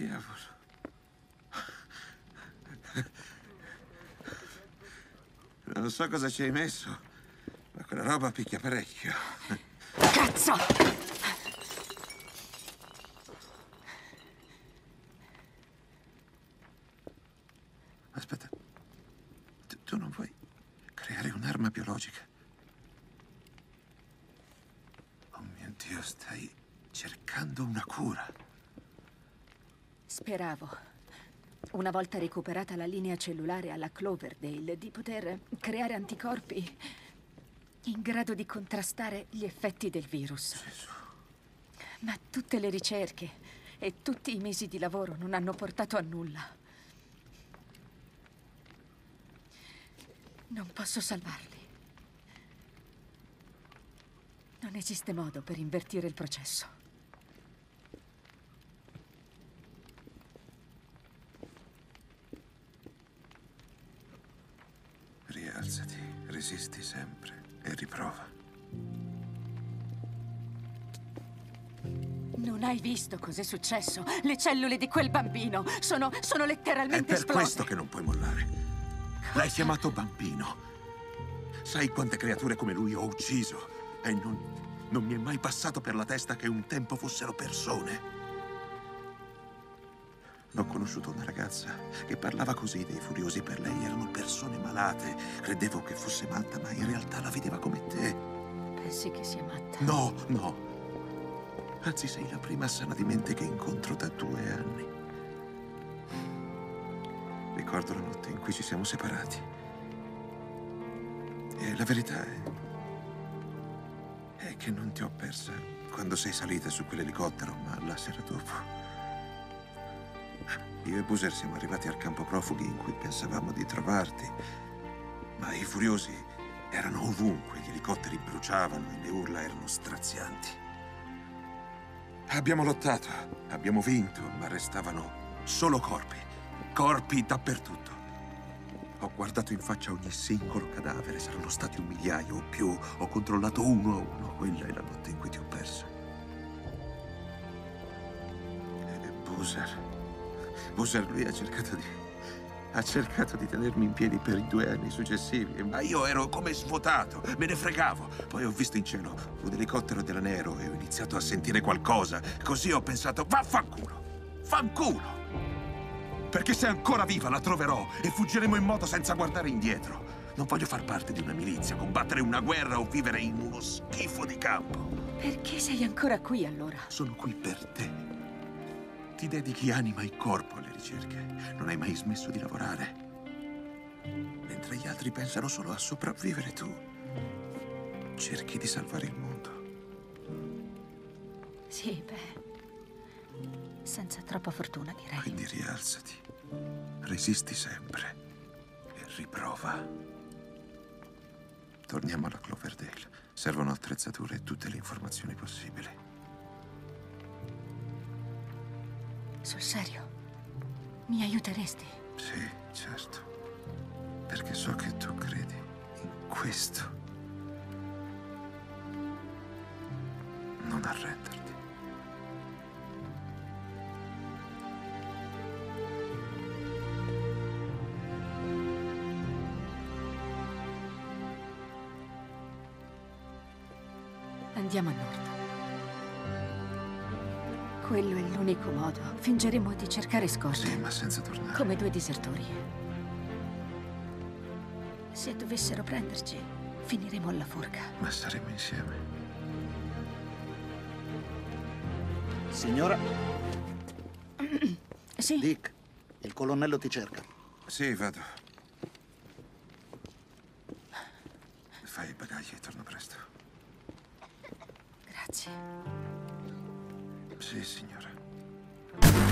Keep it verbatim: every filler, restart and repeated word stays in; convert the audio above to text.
Diavolo. Non so cosa ci hai messo, ma quella roba picchia parecchio. Cazzo! Aspetta. Tu, tu non vuoi creare un'arma biologica? Oh mio Dio, stai cercando una cura. Speravo, una volta recuperata la linea cellulare alla Cloverdale, di poter creare anticorpi in grado di contrastare gli effetti del virus. Gesù. Ma tutte le ricerche e tutti i mesi di lavoro non hanno portato a nulla. Non posso salvarli. Non esiste modo per invertire il processo. Rialzati, resisti sempre e riprova. Non hai visto cos'è successo? Le cellule di quel bambino sono, sono letteralmente È per esplose. questo che non puoi mollare. L'hai chiamato bambino. Sai quante creature come lui ho ucciso? E non, non mi è mai passato per la testa che un tempo fossero persone. Ho conosciuto una ragazza che parlava così dei furiosi. Per lei erano persone malate. Credevo che fosse matta, ma in realtà la vedeva come te. Pensi che sia matta? No, no. Anzi, sei la prima sana di mente che incontro da due anni. Ricordo la notte in cui ci siamo separati. E la verità è... è che non ti ho persa quando sei salita su quell'elicottero, ma la sera dopo. Io e Boozer siamo arrivati al campo profughi in cui pensavamo di trovarti. Ma i furiosi erano ovunque, gli elicotteri bruciavano e le urla erano strazianti. Abbiamo lottato, abbiamo vinto, ma restavano solo corpi. Corpi dappertutto. Ho guardato in faccia ogni singolo cadavere, saranno stati un migliaio o più. Ho controllato uno a uno, quella è la notte in cui ti ho perso. E Boozer... Boozer, lui ha cercato di... ha cercato di tenermi in piedi per i due anni successivi, ma io ero come svuotato, me ne fregavo. Poi ho visto in cielo un elicottero della Nero e ho iniziato a sentire qualcosa. Così ho pensato, vaffanculo, fanculo! Perché se è ancora viva la troverò e fuggiremo in moto senza guardare indietro. Non voglio far parte di una milizia, combattere una guerra o vivere in uno schifo di campo. Perché sei ancora qui, allora? Sono qui per te. Ti dedichi anima e corpo alle ricerche. Non hai mai smesso di lavorare. Mentre gli altri pensano solo a sopravvivere, tu cerchi di salvare il mondo. Sì, beh... senza troppa fortuna, direi. Quindi rialzati. Resisti sempre. E riprova. Torniamo alla Cloverdale. Servono attrezzature e tutte le informazioni possibili. Sul serio? Mi aiuteresti? Sì, certo. Perché so che tu credi in questo. Non arrenderti. Andiamo a nord. Quello è l'unico modo. Fingeremo di cercare scorte. Sì, ma senza tornare. Come due disertori. Se dovessero prenderci, finiremo alla forca. Ma saremo insieme. Signora? Sì? Dick, il colonnello ti cerca. Sì, vado. Fai i bagagli e torno presto. Grazie. Sì, signora.